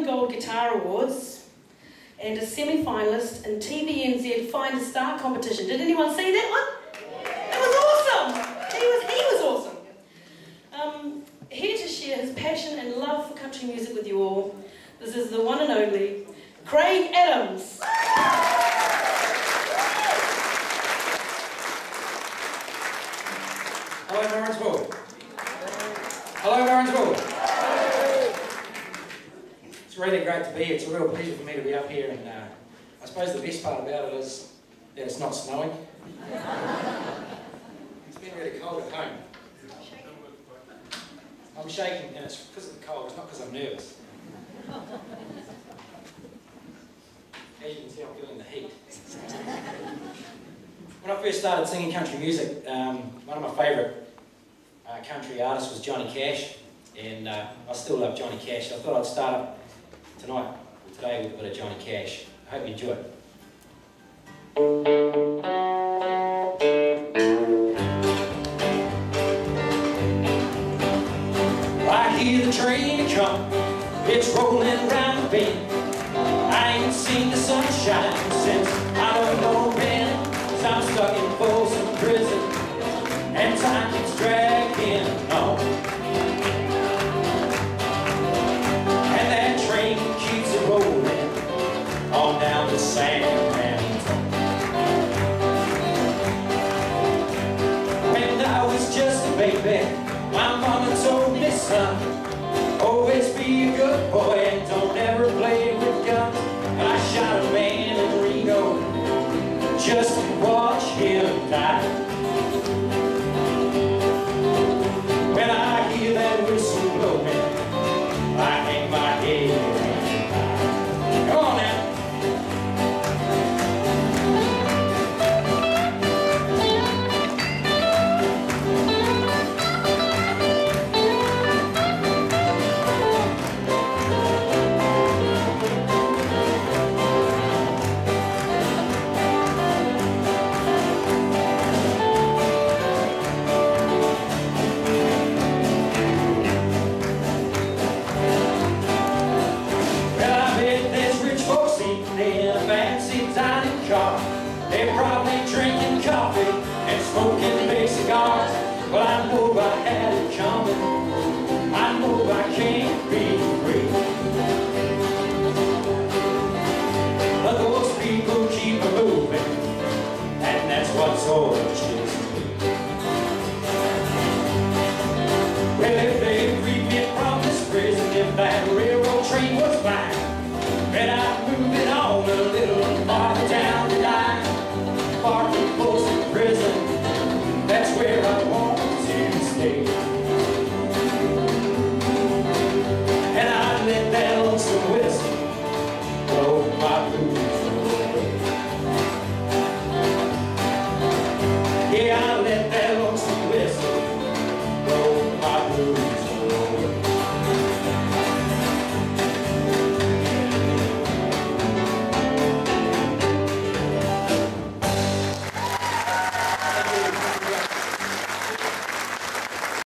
Golden Gold Guitar Awards and a semi-finalist in TVNZ Find a Star competition. Did anyone see that one? It was awesome! He was awesome. Here to share his passion and love for country music with you all, this is the one and only Craig Adams. Hello, Morrinsville. Hello, Morrinsville. It's really great to be here. It's a real pleasure for me to be up here, and I suppose the best part about it is that it's not snowing. It's been really cold at home. I'm shaking, and it's because of the cold, it's not because I'm nervous. As you can see, I'm feeling the heat. When I first started singing country music, one of my favourite country artists was Johnny Cash, and I still love Johnny Cash. So I thought I'd start up today with a bit of Johnny Cash. I hope you enjoy it. I hear the train come, it's rolling around the bend. I ain't seen the sunshine since